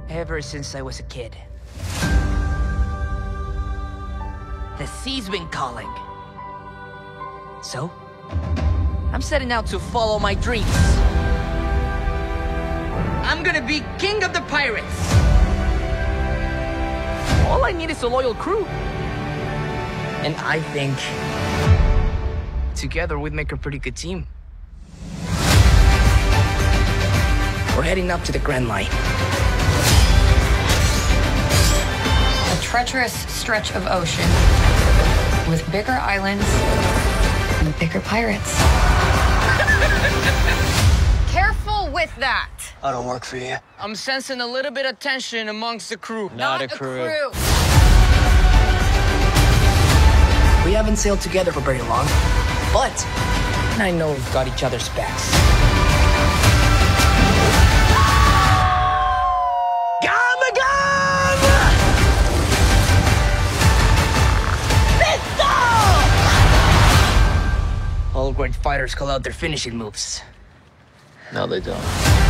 Ever since I was a kid. The sea's been calling. So, I'm setting out to follow my dreams. I'm gonna be king of the pirates. All I need is a loyal crew. And I think together we'd make a pretty good team. We're heading up to the Grand Line. A treacherous stretch of ocean with bigger islands and bigger pirates. Careful with that. I don't work for you. I'm sensing a little bit of tension amongst the crew. Not a crew. We haven't sailed together for very long, but I know we've got each other's backs. All great fighters call out their finishing moves. No, they don't.